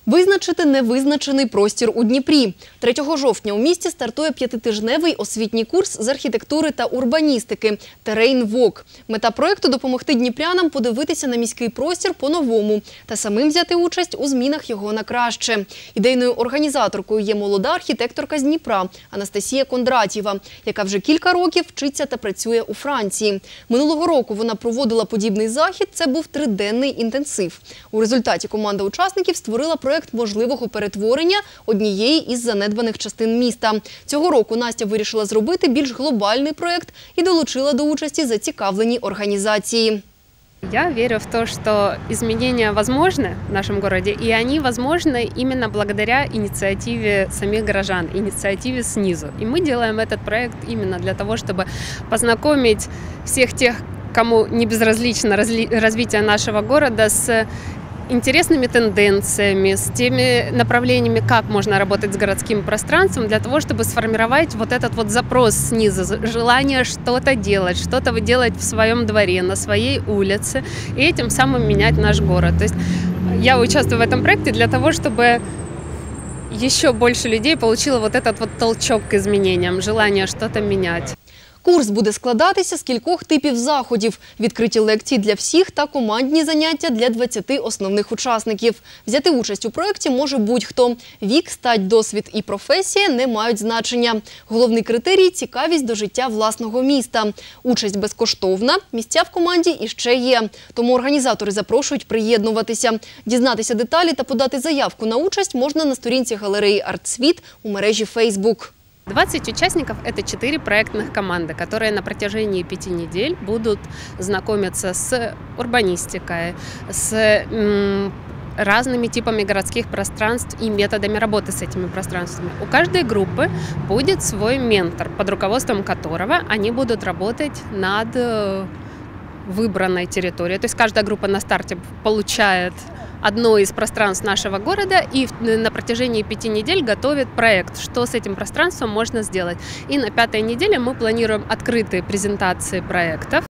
Визначити невизначений простір у Дніпрі. 3 жовтня у місті стартує 5-тижневий освітній курс з архітектури та урбаністики «Терейн ВОК». Мета проєкту – допомогти дніпрянам подивитися на міський простір по-новому та самим взяти участь у змінах його на краще. Ідейною організаторкою є молода архітекторка з Дніпра Анастасія Кондратєва, яка вже кілька років вчиться та працює у Франції. Минулого року вона проводила подібний захід – це був 3-денний інтенсив. У результаті команда учасників створила проєкт можливого перетворення однієї із занедбаних частин міста. Цього року Настя вирішила зробити більш глобальний проєкт і долучила до участі зацікавлені організації. Я верю в то, что изменения возможны в нашем городе, и они возможны именно благодаря инициативе самих горожан, инициативе снизу. И мы делаем этот проект именно для того, чтобы познакомить всех тех, кому не безразлично развитие нашего города, с интересными тенденциями, с теми направлениями, как можно работать с городским пространством, для того, чтобы сформировать вот этот вот запрос снизу, желание что-то делать в своем дворе, на своей улице, и этим самым менять наш город. То есть я участвую в этом проекте для того, чтобы еще больше людей получило вот этот вот толчок к изменениям, желание что-то менять. Курс буде складатися з кількох типів заходів – відкриті лекції для всіх та командні заняття для 20 основних учасників. Взяти участь у проєкті може будь-хто. Вік, стать, досвід і професія не мають значення. Головний критерій – цікавість до життя власного міста. Участь безкоштовна, місця в команді іще є. Тому організатори запрошують приєднуватися. Дізнатися деталі та подати заявку на участь можна на сторінці галереї «Артсвіт» у мережі Facebook. 20 участников – это 4 проектных команды, которые на протяжении 5 недель будут знакомиться с урбанистикой, с разными типами городских пространств и методами работы с этими пространствами. У каждой группы будет свой ментор, под руководством которого они будут работать над выбранной территорией. То есть каждая группа на старте получает одно из пространств нашего города и на протяжении 5 недель готовит проект, что с этим пространством можно сделать. И на 5-й неделе мы планируем открытые презентации проектов.